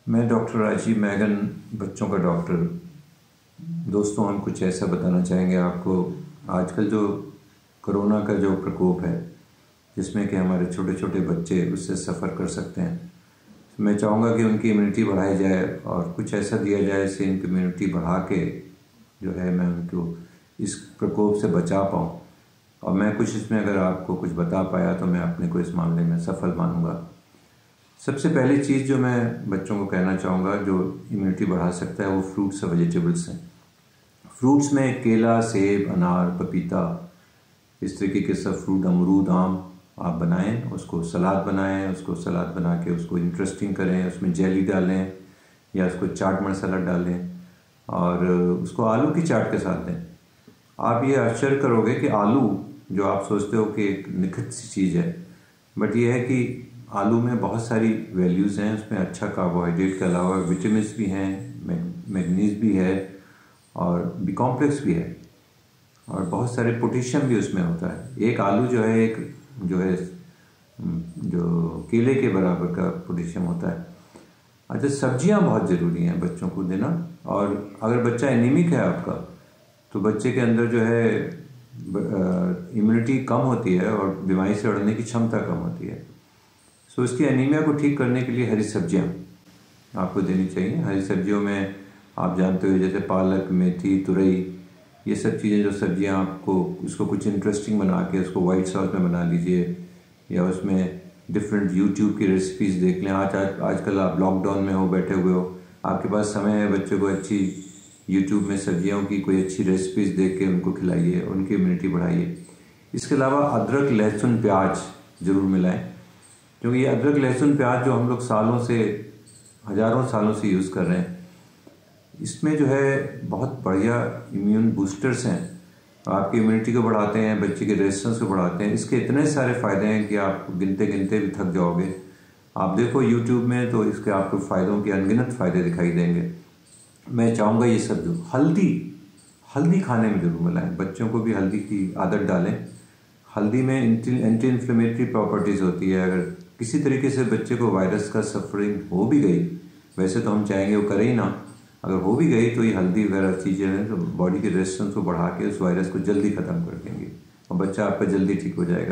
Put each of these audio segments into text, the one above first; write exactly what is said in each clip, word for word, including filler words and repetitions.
मैं डॉक्टर राजीव मैगन, बच्चों का डॉक्टर। दोस्तों, हम कुछ ऐसा बताना चाहेंगे आपको। आजकल जो कोरोना का जो प्रकोप है, जिसमें कि हमारे छोटे छोटे बच्चे उससे सफ़र कर सकते हैं, तो मैं चाहूँगा कि उनकी इम्यूनिटी बढ़ाई जाए और कुछ ऐसा दिया जाए जिससे इनकी इम्यूनिटी बढ़ा के जो है मैं उनको इस प्रकोप से बचा पाऊँ। और मैं कुछ इसमें अगर आपको कुछ बता पाया तो मैं अपने को इस मामले में सफल मानूंगा। सबसे पहली चीज़ जो मैं बच्चों को कहना चाहूँगा जो इम्यूनिटी बढ़ा सकता है वो फ्रूट्स और वेजिटेबल्स हैं। फ्रूट्स में केला, सेब, अनार, पपीता, इस तरीके के सब फ्रूट, अमरूद, आम आप बनाएं, उसको सलाद बनाएं, उसको सलाद बना के उसको इंटरेस्टिंग करें, उसमें जेली डालें या उसको चाट मसाला डालें और उसको आलू की चाट के साथ दें। आप ये आश्चर्य करोगे कि आलू, जो आप सोचते हो कि एक निखित सी चीज़ है, बट ये है कि आलू में बहुत सारी वैल्यूज़ हैं। उसमें अच्छा कार्बोहाइड्रेट के अलावा विटामिन भी हैं, मैग्नीज भी है और बी कॉम्प्लेक्स भी है और बहुत सारे पोटेशियम भी उसमें होता है। एक आलू जो है एक जो है जो केले के बराबर का पोटेशियम होता है। अच्छा, सब्जियां बहुत ज़रूरी हैं बच्चों को देना। और अगर बच्चा एनीमिक है आपका, तो बच्चे के अंदर जो है इम्यूनिटी कम होती है और बीमारी से लड़ने की क्षमता कम होती है। सो इसकी एनीमिया को ठीक करने के लिए हरी सब्जियां आपको देनी चाहिए। हरी सब्जियों में आप जानते हो जैसे पालक, मेथी, तुरई, ये सब चीज़ें जो सब्जियां आपको उसको कुछ इंटरेस्टिंग बना के उसको वाइट सॉस में बना लीजिए या उसमें डिफरेंट यूट्यूब की रेसिपीज़ देख लें। आज आज आजकल आप लॉकडाउन में हो, बैठे हुए हो, आपके पास समय है, बच्चों को अच्छी यूट्यूब में सब्जियों की कोई अच्छी रेसिपीज़ देख के उनको खिलाइए, उनकी इम्यूनिटी बढ़ाइए। इसके अलावा अदरक, लहसुन, प्याज ज़रूर मिलाएं, क्योंकि ये अदरक, लहसुन, प्याज जो हम लोग सालों से, हज़ारों सालों से यूज़ कर रहे हैं, इसमें जो है बहुत बढ़िया इम्यून बूस्टर्स हैं। आपकी इम्यूनिटी को बढ़ाते हैं, बच्चे के रेजिस्टेंस को बढ़ाते हैं। इसके इतने सारे फ़ायदे हैं कि आप गिनते गिनते भी थक जाओगे। आप देखो यूट्यूब में तो इसके आपको फ़ायदों के अनगिनत फ़ायदे दिखाई देंगे। मैं चाहूँगा ये सब जो हल्दी हल्दी खाने में जरूर मिलाएं, बच्चों को भी हल्दी की आदत डालें। हल्दी में एंटी इन्फ्लेमेटरी प्रॉपर्टीज़ होती है। अगर किसी तरीके से बच्चे को वायरस का सफरिंग हो भी गई, वैसे तो हम चाहेंगे वो करे ही ना, अगर हो भी गई तो ये हल्दी वगैरह चीज़ें हैं तो बॉडी के रेजिस्टेंस को बढ़ा के उस वायरस को जल्दी ख़त्म कर देंगे और बच्चा आपका जल्दी ठीक हो जाएगा।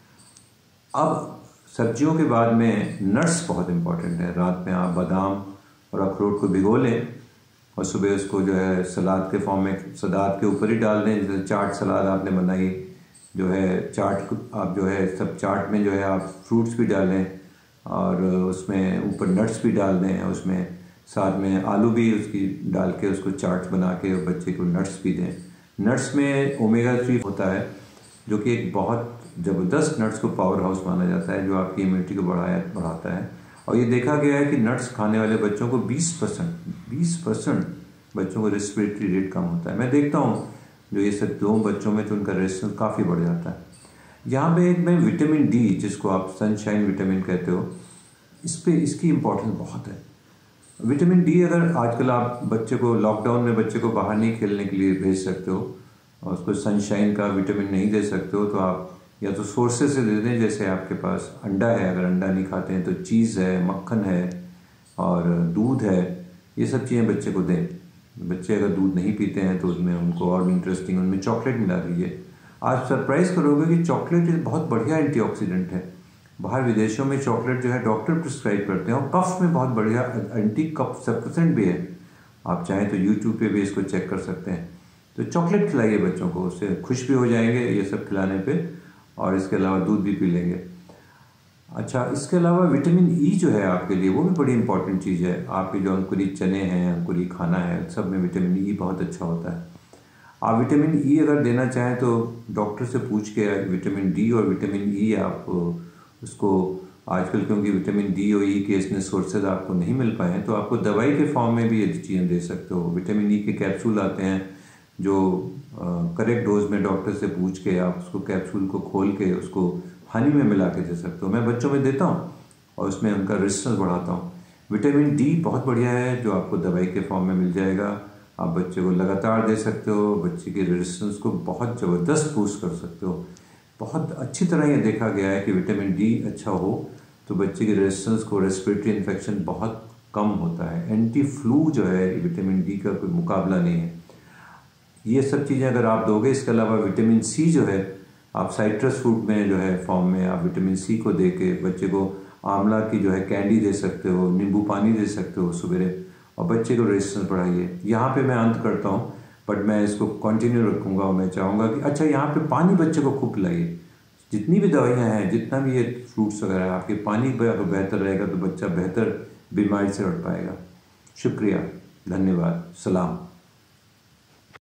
अब सब्जियों के बाद में नट्स बहुत इंपॉर्टेंट है। रात में आप बादाम और अखरोट को भिगो लें और सुबह उसको जो है सलाद के फॉर्म में सलाद के ऊपर ही डाल दें। जैसे चाट सलाद आपने बनाई, जो है चाट आप जो है सब चाट में जो है आप फ्रूट्स भी डालें और उसमें ऊपर नट्स भी डाल दें, उसमें साथ में आलू भी उसकी डाल के उसको चाट बना के बच्चे को नट्स भी दें। नट्स में ओमेगा थ्री होता है जो कि एक बहुत ज़बरदस्त, नट्स को पावर हाउस माना जाता है जो आपकी इम्यूनिटी को बढ़ाया बढ़ाता है। और ये देखा गया है कि नट्स खाने वाले बच्चों को बीस परसेंट बीस परसेंट बच्चों को रेस्पिरेटरी रेट कम होता है। मैं देखता हूँ जो ये सब दो बच्चों में तो उनका रेजिस्टेंस काफ़ी बढ़ जाता है। यहाँ पे एक मैं विटामिन डी, जिसको आप सनशाइन विटामिन कहते हो, इस पे इसकी इम्पोर्टेंस बहुत है। विटामिन डी अगर आजकल आप बच्चे को लॉकडाउन में बच्चे को बाहर नहीं खेलने के लिए भेज सकते हो और उसको सनशाइन का विटामिन नहीं दे सकते हो, तो आप या तो सोर्सेज से दे दें। जैसे आपके पास अंडा है, अगर अंडा नहीं खाते हैं तो चीज़ है, मक्खन है और दूध है, ये सब चीज़ें बच्चे को दें। बच्चे अगर दूध नहीं पीते हैं तो उसमें उनको और भी इंटरेस्टिंग उनमें चॉकलेट मिला दीजिए। आप सरप्राइज़ करोगे कि चॉकलेट एक बहुत बढ़िया एंटीऑक्सीडेंट है। बाहर विदेशों में चॉकलेट जो है डॉक्टर प्रिस्क्राइब करते हैं और कफ में बहुत बढ़िया एंटी कफ सप्रेसेंट भी है। आप चाहें तो यूट्यूब पे भी इसको चेक कर सकते हैं। तो चॉकलेट खिलाइए बच्चों को, उससे खुश भी हो जाएंगे ये सब खिलाने पे, और इसके अलावा दूध भी पी लेंगे। अच्छा, इसके अलावा विटामिन ई जो है आपके लिए वो भी बड़ी इंपॉर्टेंट चीज़ है। आपके जो अंकुरित चने हैं, अंकुरित खाना है, सब में विटामिन ई बहुत अच्छा होता है। आप विटामिन ई अगर देना चाहें तो डॉक्टर से पूछ के विटामिन डी और विटामिन ई आप उसको, आजकल क्योंकि विटामिन डी और ई के इसमें सोर्सेज आपको नहीं मिल पाए हैं तो आपको दवाई के फॉर्म में भी ये चीज़ें दे सकते हो। विटामिन ई के कैप्सूल आते हैं जो करेक्ट डोज में डॉक्टर से पूछ के आप उसको कैप्सूल को खोल के उसको हनी में मिला के दे सकते हो। मैं बच्चों में देता हूँ और उसमें उनका रेजिस्टेंस बढ़ाता हूँ। विटामिन डी बहुत बढ़िया है जो आपको दवाई के फॉर्म में मिल जाएगा। आप बच्चे को लगातार दे सकते हो, बच्चे के रेजिस्टेंस को बहुत ज़बरदस्त बूस्ट कर सकते हो। बहुत अच्छी तरह ये देखा गया है कि विटामिन डी अच्छा हो तो बच्चे के रेजिस्टेंस को, रेस्पिरेटरी इन्फेक्शन बहुत कम होता है। एंटी फ्लू जो है विटामिन डी का कोई मुकाबला नहीं है। ये सब चीज़ें अगर आप दोगे, इसके अलावा विटामिन सी जो है आप साइट्रस फ्रूट में जो है फॉर्म में आप विटामिन सी को दे के बच्चे को आंवला की जो है कैंडी दे सकते हो, नींबू पानी दे सकते हो सवेरे, और बच्चे को रेजिस्टेंस बढ़ाइए। यहाँ पे मैं अंत करता हूँ, बट मैं इसको कंटिन्यू रखूँगा और मैं चाहूँगा कि अच्छा यहाँ पे पानी बच्चे को खूब पिलाइए। जितनी भी दवाइयाँ हैं, जितना भी ये फ्रूट्स वगैरह है, आपके पानी पर अगर बेहतर रहेगा तो बच्चा बेहतर बीमारी से लड़ पाएगा। शुक्रिया, धन्यवाद, सलाम।